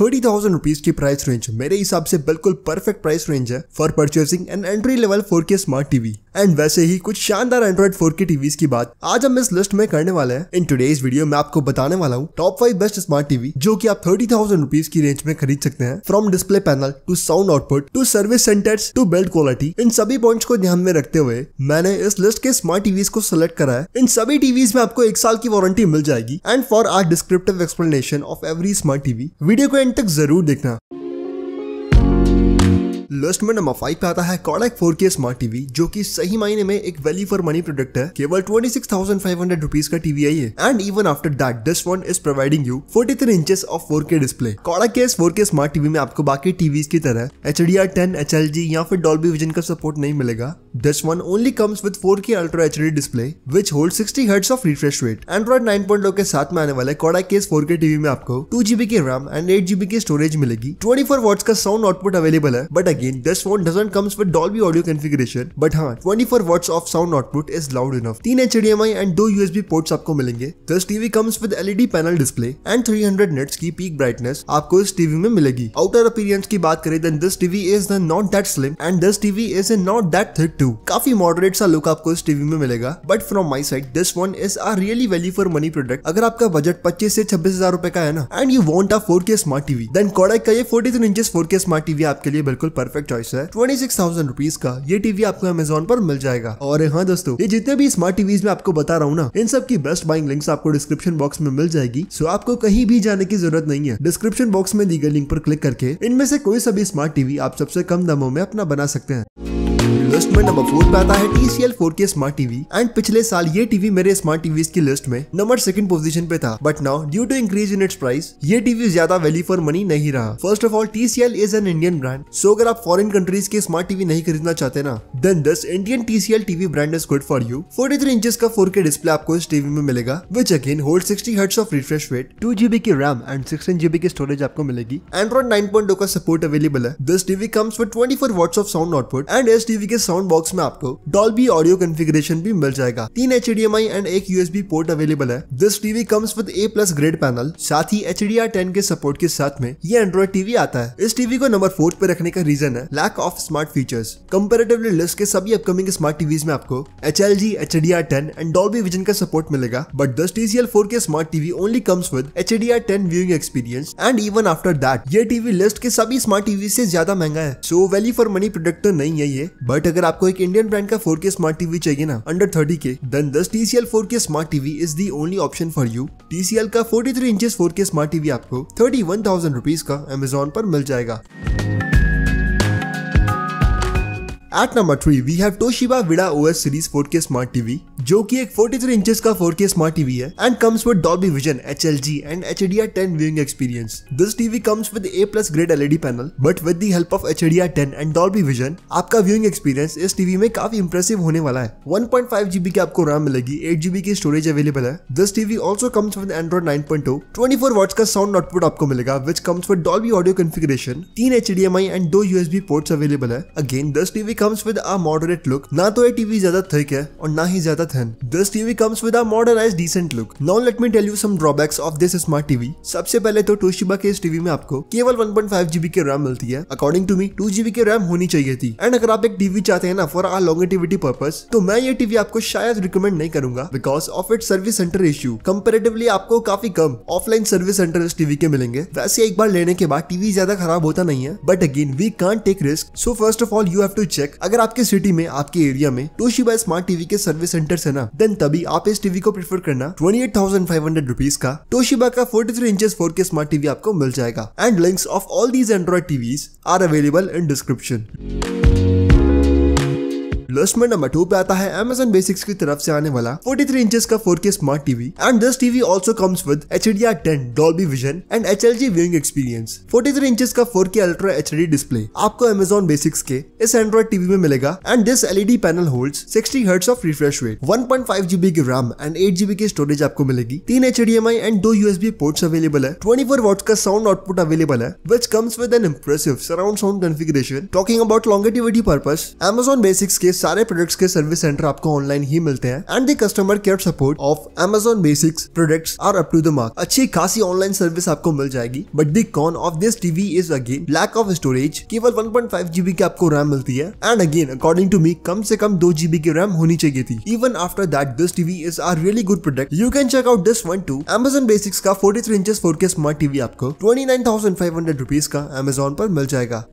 30,000 rupees की price range मेरे हिसाब से बिल्कुल परफेक्ट प्राइस रेंज है for purchasing an entry level 4K smart TV. And वैसे ही कुछ शानदार एंड्रॉइड 4K टीवीज की बात आज हम इस लिस्ट में करने वाले हैं। इन टुडेज वीडियो में आपको बताने वाला हूँ टॉप 5 बेस्ट स्मार्ट टीवी जो कि आप 30,000 रुपीज की रेंज में खरीद सकते हैं। From display panel to sound output to service centers to build quality, इन सभी पॉइंट्स को ध्यान में रखते हुए मैंने इस लिस्ट के स्मार्ट टीवीज को सिलेक्ट करा है। इन सभी टीवीज में आपको 1 साल की वारंटी मिल जाएगी। And for our descriptive explanation of every smart TV, video को एंड तक जरूर देखना। लिस्ट में नंबर 5 पे आता है कोडैक 4K स्मार्ट टीवी जो कि सही मायने में एक वैल्यू फॉर मनी प्रोडक्ट है। केवल 26,500 रुपीज का टीवी है ये। And even after that this one is providing you 43 inches of 4K display. Kodak के इस 4K स्मार्ट टीवी में आपको बाकी टीवीज की तरह HDR10, HLG या फिर डॉल्बी विजन का सपोर्ट नहीं मिलेगा। This one only comes with 4K ultra HD display which hold 60 hertz of refresh rate. Android 9.0 के साथ में आने वाले कोडैक के इस 4K टीवी में आपको 2GB की रैम एंड 8GB की स्टोरेज मिलेगी। 24 वॉट्स का साउंड आउटपुट अवेलेबल है। But again this phone doesn't comes with Dolby audio configuration, but हाँ 24 watts of sound output is loud enough। 3 HDMI and 2 USB ports आपको मिलेंगे। This TV comes with LED panel display and 300 nits की peak brightness आपको इस TV में मिलेगी। Outer appearance की बात करें then this TV is not that slim and this TV is not that thick too। काफी moderate सा लुक आपको इस टीवी में मिलेगा। But from my side this one is a really value for money product। अगर आपका budget 25 से 26,000 रुपए का है ना and you want a 4K smart TV, then Kodak का ये 43 इंचेस 4K स्मार्ट टीवी आपके लिए बिल्कुल परफेक्ट चॉइस है। 26,000 रुपीज का ये टीवी आपको अमेज़न पर मिल जाएगा। और हाँ दोस्तों, ये जितने भी स्मार्ट टीवीज में आपको बता रहा हूँ ना, इन सब की बेस्ट बाइंग लिंक्स आपको डिस्क्रिप्शन बॉक्स में मिल जाएगी। सो आपको कहीं भी जाने की जरूरत नहीं है। डिस्क्रिप्शन बॉक्स में दी गई लिंक पर क्लिक करके इनमें से कोई सा भी स्मार्ट टीवी आप सबसे कम दामों में अपना बना सकते हैं। लिस्ट में नंबर 4 पे आता है TCL 4K smart TV. And पिछले साल ये टीवी मेरे स्मार्ट टीवीज की लिस्ट में नंबर 2nd पोजीशन पे था। But now due to increase in its price ये टीवी ज्यादा वैल्यू फॉर मनी नहीं रहा। First of all TCL is an Indian brand. So अगर आप फॉरेन कंट्रीज के स्मार्ट टीवी नहीं खरीदना चाहते ना, then this Indian TCL TV brand is good for you. 43 inches का 4K डिस्प्ले आपको इस टीवी में मिलेगा विच again hold 60 hertz of refresh rate. 2GB की रैम एंड 16GB की स्टोरेज आपको मिलेगी। एंड्रॉइड 9.0 का सपोर्ट अवेलेबल है। This TV comes with 24 watts of sound output and इस टीवी के साउंड बॉक्स में आपको डॉल्बी ऑडियो कॉन्फ़िगरेशन भी मिल जाएगा। 3 HDMI and 1 USB port available है। This TV comes with A+ grade panel, साथ ही HDR10 के सपोर्ट के साथ में ये एंड्रॉइड टीवी आता है। इस टीवी को नंबर 4 पे रखने का रीजन है lack of smart features. Comparatively list के सभी अपकमिंग स्मार्ट टीवीज में आपको HLG, HDR10 and Dolby Vision का सपोर्ट मिलेगा। But this TCL 4K smart TV only comes with HDR10 viewing experience. And even after that ये TV list के सभी smart TV से ज्यादा महंगा है। So value for money product तो नहीं है ये। बट अगर आपको एक इंडियन ब्रांड का 4K स्मार्ट टीवी चाहिए ना under 30K, then this TCL 4K smart TV is the only option for you। TCL का 43 इंचेस 4K स्मार्ट टीवी आपको 31,000 रुपीज का अमेज़न पर मिल जाएगा। At number 3 we have Toshiba Vida OS series 4K smart TV जो कि एक 43 inches का 4K smart TV है and comes with Dolby Vision, HLG and HDR10 viewing experience। This TV comes with A+ grade LED panel but with the help of HDR10 and Dolby Vision आपका viewing experience इस TV में काफी impressive होने वाला है। 1.5GB की आपको RAM मिलेगी, 8GB की स्टोरेज अवेलेबल है। This TV also comes with Android 9.0, 24 watts का साउंड आउटपुट आपको मिलेगा which comes with Dolby audio configuration, 3 HDMI and 2 USB ports available है। Again this TV comes with a moderate look। ना तो ये TV ज्यादा thick है और ना ही ज्यादा thin. This TV comes with a modernized decent look। Now let me tell you some drawbacks of this smart TV। सबसे पहले तो Toshiba के इस टीवी में आपको केवल 1.5GB की रैम मिलती है। According to me 2GB की रैम होनी चाहिए थी। एंड अगर आप एक टीवी चाहते हैं ना फॉर आ लॉन्गेटिविटी पर्पस, तो मैं ये टीवी आपको शायद रिकमेंड नहीं करूंगा because of it service center issue. Comparatively आपको काफी कम ऑफलाइन सर्विस सेंटर इस टीवी के मिलेंगे। वैसे एक बार लेने के बाद टीवी ज्यादा खराब होता नहीं है, but again we can't take risk. So first of all you have to check अगर आपके सिटी में, आपके एरिया में Toshiba स्मार्ट टीवी के सर्विस सेंटर्स है ना, देन तभी आप इस टीवी को प्रेफर करना। 28,500 रुपीज का Toshiba का 43 इंचेस 4K स्मार्ट टीवी आपको मिल जाएगा। And links of all these Android TVs are available in description. List में नंबर 2 पे आता है Amazon Basics की तरफ से आने वाला 43 इंचेस का 4K smart TV and this TV also comes with HDR10, Dolby Vision and HLG viewing experience। 43 inches का 4K अल्ट्रा HD डिस्प्ले आपको Amazon Basics के इस एंड्रॉइड टीवी में मिलेगा and this LED panel holds 60 hertz of refresh rate. 1.5GB की RAM and 8GB की storage आपको मिलेगी। 3 HDMI and 2 USB ports available है। 24 वॉट्स का साउंड आउटपुट अवेलेबल है which comes with an impressive surround sound configuration। Talking about longevity purpose, Amazon Basics के सारे products के सर्विस सेंटर आपको ऑनलाइन ही मिलते हैं and the customer care support of Amazon basics products are up to the mark. अच्छी खासी online service आपको मिल जाएगी, but the con of this TV is again lack of storage. केवल 1.5 GB की आपको रैम मिलती है and again according to me कम से कम 2 GB की रैम होनी चाहिए थी। Even after that this TV is a really good product. You can check out this one too. Amazon basics का 43 इंचेस 4K स्मार्ट टीवी आपको 29,500 रुपीज का Amazon पर मिल जाएगा।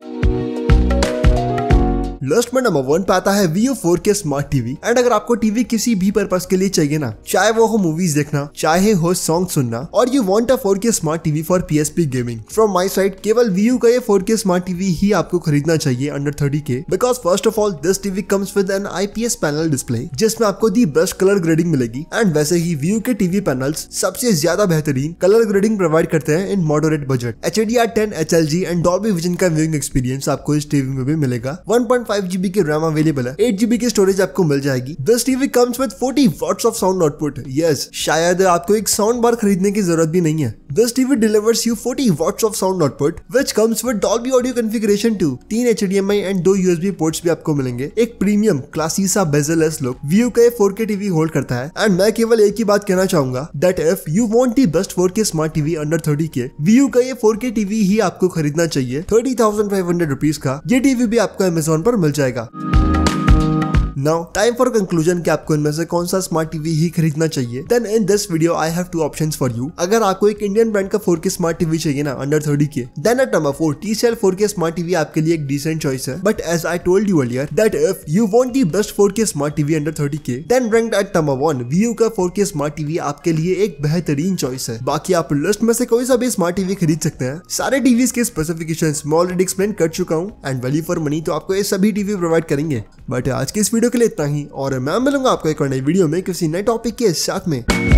लिस्ट में नंबर 1 पे आता है View 4K smart TV. And अगर आपको टीवी किसी भी पर्पस के लिए चाहिए ना, चाहे वो हो मूवीज देखना, चाहे हो सॉन्ग सुनना, और you want a 4K smart TV for PSP gaming, from my side केवल View का ये 4K स्मार्ट टीवी ही आपको खरीदना चाहिए under 30K, because first of all this TV comes with an IPS panel display जिसमें आपको दी बेस्ट कलर ग्रेडिंग मिलेगी। And वैसे ही View के टीवी पैनल्स सबसे ज्यादा बेहतरीन कलर ग्रेडिंग प्रोवाइड करते हैं in moderate budget. HDR10 HLG and Dolby Vision का व्यूइंग एक्सपीरियंस आपको इस टीवी में भी मिलेगा। 1.5 GB की रैम अवेलेबल है, 8 GB की स्टोरेज आपको मिल जाएगी। This TV comes with 40 watts of sound output. Yes, शायद आपको एक साउंड बार खरीदने की जरूरत भी नहीं है। This TV delivers you 40 watts of sound output which comes with Dolby audio configuration too 3 HDMI and 2 USB ports भी आपको मिलेंगे। एक प्रीमियम क्लासी सा बेजल-लेस लुक View का 4K टीवी होल्ड करता है। एंड मैं केवल एक ही बात कहना चाहूंगा that if you want the best 4K smart TV under 30K, View का ये 4K टीवी ही आपको खरीदना चाहिए। 30,500 रुपीज का ये टीवी भी आपको Amazon पर मिल जाएगा। नाउ टाइम फॉर कंक्लूजन कि आपको इनमें से कौन सा स्मार्ट टीवी ही खरीदना चाहिए। Then in this video I have 2 options for you. अगर आपको एक इंडियन ब्रांड का 4K स्मार्ट टीवी चाहिए ना under 30K, then at number 4 TCL 4K smart TV आपके लिए एक डिसेंट चॉइस है। But as I told you earlier that if you want the best 4K smart TV under 30K, then ranked at number 1 View का 4K smart TV आपके लिए एक बेहतरीन choice है। बाकी आप लिस्ट में से कोई सा भी स्मार्ट टीवी खरीद सकते हैं। सारे टीवीज के स्पेसिफिकेशंस मैं ऑलरेडी एक्सप्लेन कर चुका हूँ एंड वैल्यू फॉर मनी तो आपको ये सभी टीवी प्रोवाइड करेंगे। बट आज के इस वीडियो के लिए इतना ही, और मैं मिलूंगा आपको एक और नई वीडियो में किसी नए टॉपिक के साथ में।